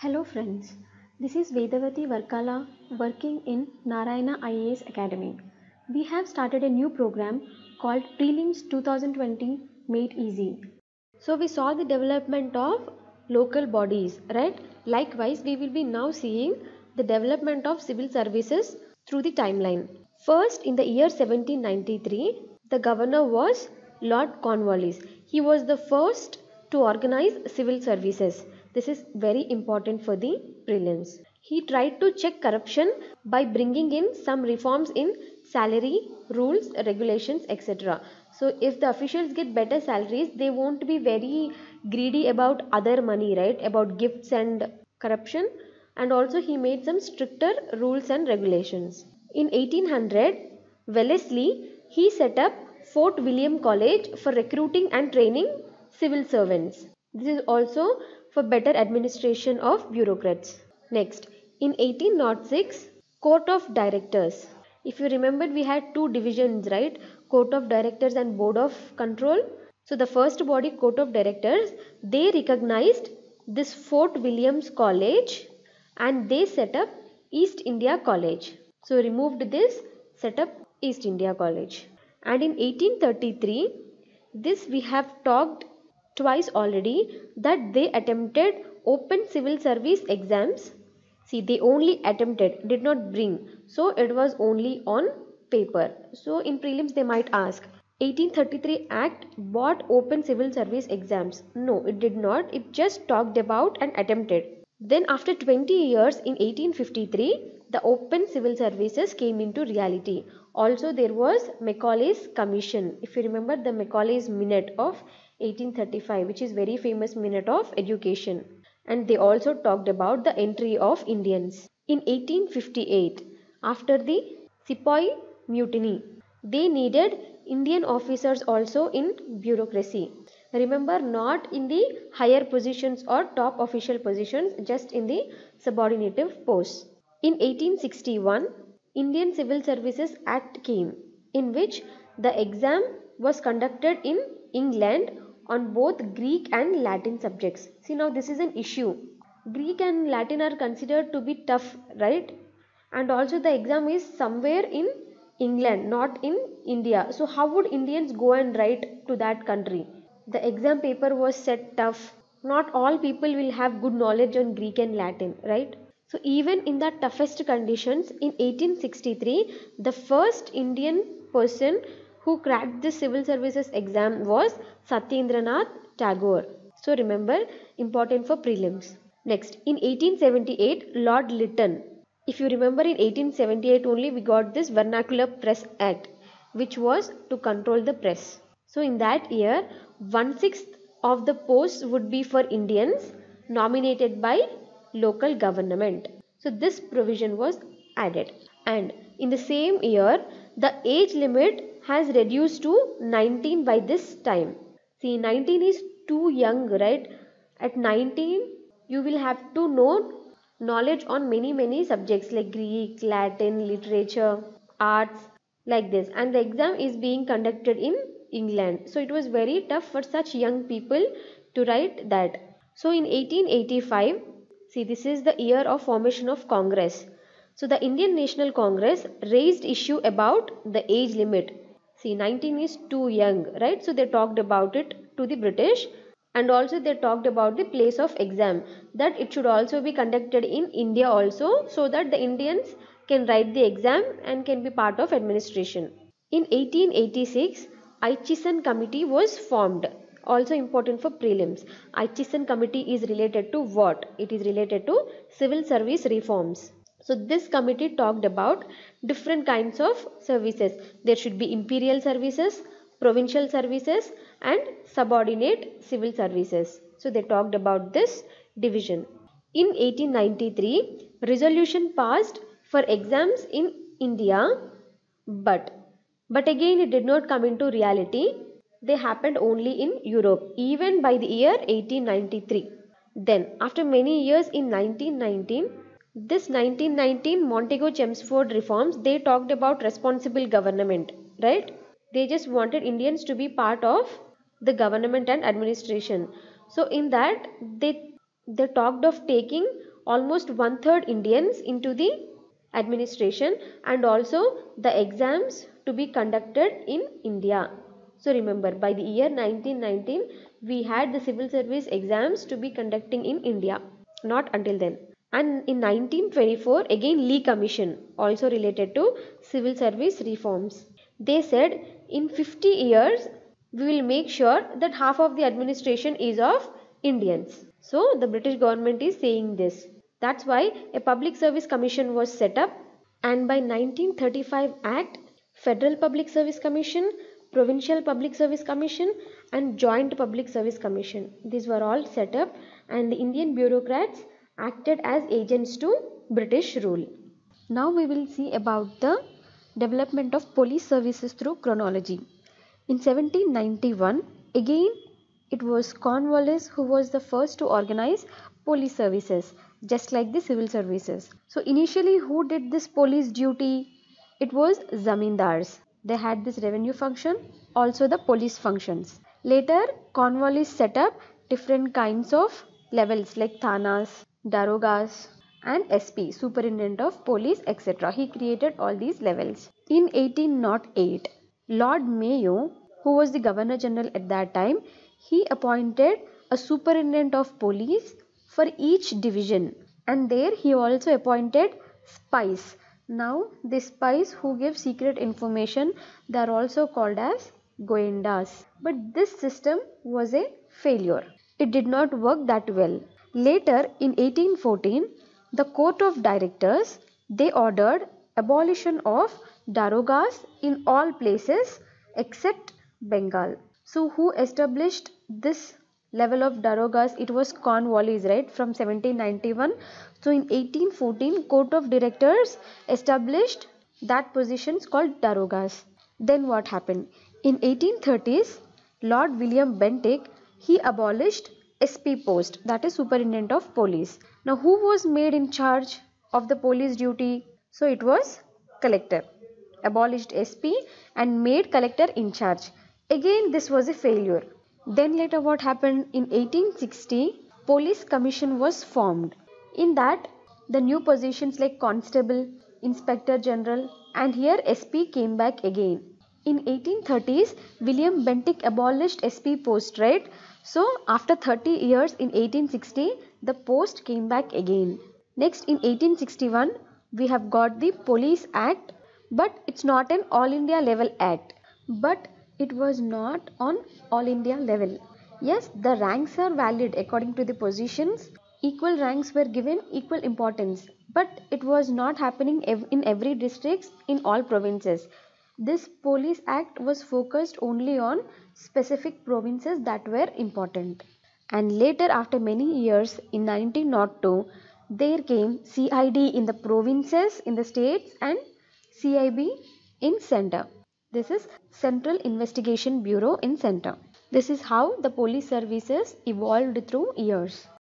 Hello friends, this is Vedavati Varkala working in Narayana IAS Academy. We have started a new program called Prelims 2020 Made Easy. So we saw the development of local bodies, right? Likewise, we will be now seeing the development of civil services through the timeline. First, in the year 1793, the governor was Lord Cornwallis. He was the first to organize civil services. This is very important for the prelims. He tried to check corruption by bringing in some reforms in salary, rules, regulations, etc. So if the officials get better salaries, they won't be very greedy about other money, right? About gifts and corruption. And also he made some stricter rules and regulations. In 1800, Wellesley, he set up Fort William College for recruiting and training civil servants. This is also for better administration of bureaucrats. Next, in 1806, Court of Directors. If you remember, we had two divisions, right? Court of Directors and Board of Control. So the first body, Court of Directors, they recognized this Fort Williams College and they set up East India College. So removed this, set up East India College. And in 1833, this we have talked twice already, that they attempted open civil service exams. See, they only attempted, did not bring. So it was only on paper. So in prelims they might ask, 1833 Act brought open civil service exams. No, it did not. It just talked about and attempted. Then after 20 years in 1853, the open civil services came into reality. Also there was Macaulay's Commission. If you remember the Macaulay's Minute of 1835, which is very famous minute of education. And they also talked about the entry of Indians. In 1858, after the Sepoy Mutiny, they needed Indian officers also in bureaucracy. Remember, not in the higher positions or top official positions, just in the subordinative posts. In 1861, Indian Civil Services Act came, in which the exam was conducted in England on both Greek and Latin subjects. See, now this is an issue. Greek and Latin are considered to be tough, right? And also the exam is somewhere in England, not in India. So how would Indians go and write to that country? The exam paper was set tough. Not all people will have good knowledge on Greek and Latin, right? So even in the toughest conditions, in 1863, the first Indian person who cracked the civil services exam was Satyendranath Tagore. So remember, important for prelims. Next, in 1878, Lord Lytton. If you remember, in 1878 only we got this Vernacular Press Act, which was to control the press. So in that year, 1/6 of the posts would be for Indians nominated by local government. So this provision was added. And in the same year, the age limit has reduced to 19 by this time. See, 19 is too young, right? At 19, you will have to know knowledge on many subjects like Greek, Latin, literature, arts, like this. And the exam is being conducted in England. So it was very tough for such young people to write that. So in 1885, see, this is the year of formation of Congress. So the Indian National Congress raised issue about the age limit. See, 19 is too young, right? So they talked about it to the British, and also they talked about the place of exam, that it should also be conducted in India also, so that the Indians can write the exam and can be part of administration. In 1886, Aichison Committee was formed. Also important for prelims. Aichison Committee is related to what? It is related to civil service reforms. So this committee talked about different kinds of services. There should be imperial services, provincial services and subordinate civil services. So they talked about this division. In 1893, resolution passed for exams in India, but again it did not come into reality. They happened only in Europe, even by the year 1893. Then after many years in 1919, this 1919 Montego-Chelmsford reforms, they talked about responsible government, right? They just wanted Indians to be part of the government and administration. So in that they talked of taking almost one-third Indians into the administration, and also the exams to be conducted in India. So remember, by the year 1919 we had the civil service exams to be conducting in India, not until then. And in 1924 again Lee Commission, also related to civil service reforms. They said in 50 years we will make sure that half of the administration is of Indians. So the British government is saying this. That's why a public service commission was set up, and by 1935 Act, Federal Public Service Commission, Provincial Public Service Commission and Joint Public Service Commission, these were all set up, and the Indian bureaucrats acted as agents to British rule. Now we will see about the development of police services through chronology. In 1791, again it was Cornwallis who was the first to organize police services, just like the civil services. So initially who did this police duty? It was zamindars. They had this revenue function, also the police functions. Later Cornwallis set up different kinds of levels like thanas, darogas and SP, Superintendent of Police, etc. He created all these levels. In 1808, Lord Mayo, who was the Governor General at that time, he appointed a Superintendent of Police for each division, and there he also appointed spies. Now the spies who give secret information, they are also called as goendas. But this system was a failure. It did not work that well. Later in 1814, the Court of Directors, they ordered abolition of darogas in all places except Bengal. So who established this level of darogas? It was Cornwallis, right, from 1791. So in 1814, Court of Directors established that positions called darogas. Then what happened? In 1830s, Lord William Bentinck, he abolished SP post, that is Superintendent of Police. Now who was made in charge of the police duty? So it was Collector. Abolished SP and made Collector in charge. Again this was a failure. Then later what happened? In 1860, Police Commission was formed. In that the new positions like Constable, Inspector General and here SP came back again. In 1830s, William Bentinck abolished SP post, right? So after 30 years in 1860, the post came back again. Next in 1861, we have got the Police Act, but it's not an all India level act. But it was not on all India level. Yes, the ranks are valid according to the positions. Equal ranks were given equal importance, but it was not happening in every district in all provinces. This Police Act was focused only on specific provinces that were important. And later, after many years, in 1902, there came CID in the provinces, in the states, and CIB in center. This is Central Investigation Bureau in center. This is how the police services evolved through years.